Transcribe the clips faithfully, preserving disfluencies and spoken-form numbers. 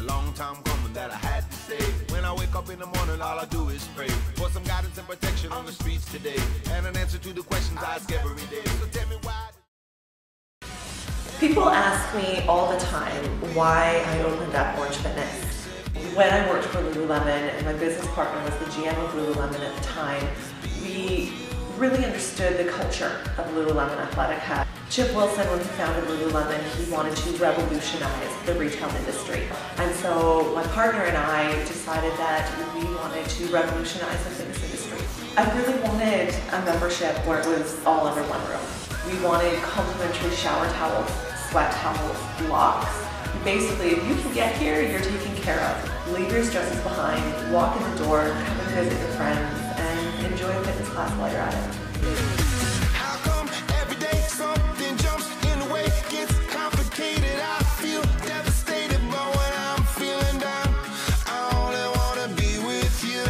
long time coming that I had to say. When I wake up in the morning, all I do is pray for some guidance and protection on the streets today, and an answer to the questions I ask every day. So tell me why. People ask me all the time why I opened up Oranj Fitness. When I worked for Lululemon and my business partner was the G M of Lululemon at the time, we really understood the culture of Lululemon Athletica. Chip Wilson, when he founded Lululemon, he wanted to revolutionize the retail industry. And so my partner and I decided that we wanted to revolutionize the fitness industry. I really wanted a membership where it was all under one roof. We wanted complimentary shower towels, sweat towels, blocks. Basically, if you can get here, you're taken care of. Leave your stresses behind, walk in the door, come and visit your friends, and enjoy a fitness class while you're at it. How come every day something jumps in the way, gets complicated? I feel devastated, but when I'm feeling down, I only wanna be with you.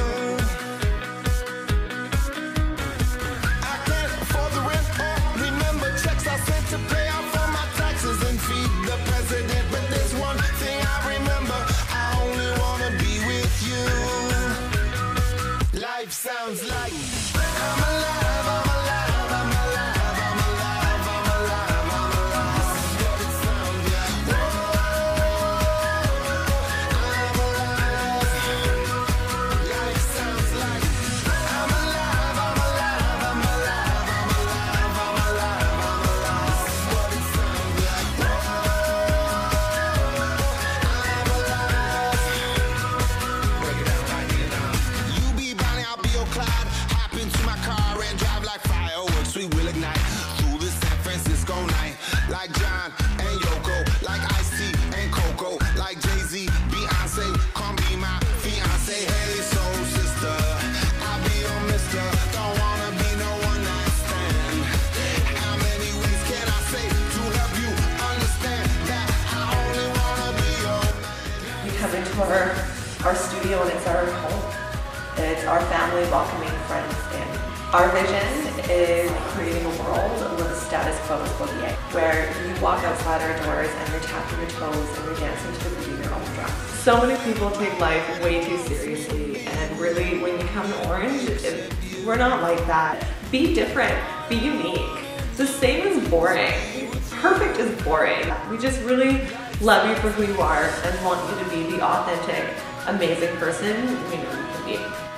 I can't afford the rent or remember checks I sent to pay off for my taxes and feed the president, but there's one thing I remember: I only wanna be with you. Life sounds like I'm alive, I'm alive, I'm alive, I'm alive, I'm alive, I'm alive. This is what it sounds like. Whoa, I'm alive. Life sounds like I'm alive, I'm alive, I'm alive, I'm alive, I'm alive, I'm alive. This is what it sounds like. Whoa, I'm alive. Break it down, right here now. You be Bonnie, I'll be your Clyde. Hop into my car and drive like fireworks. We will ignite through the San Francisco night. Like John and Yoko, like Ice-T and Coco, like Jay-Z, Beyonce, come be my fiance. Hey, soul sister, I'll be your mister. Don't wanna be no one night stand. How many ways can I say to help you understand that I only wanna be your man? You come into our, our studio and it's our home. It's our family welcoming friends in. Our vision is creating a world where the status quo is boogying, where you walk outside our doors and you're tapping your toes and you're dancing to the beat of your own drum. So many people take life way too seriously, and really when you come to Oranj, it, we're not like that. Be different, be unique. The same is boring. Perfect is boring. We just really love you for who you are and want you to be the authentic, amazing person we know you can be.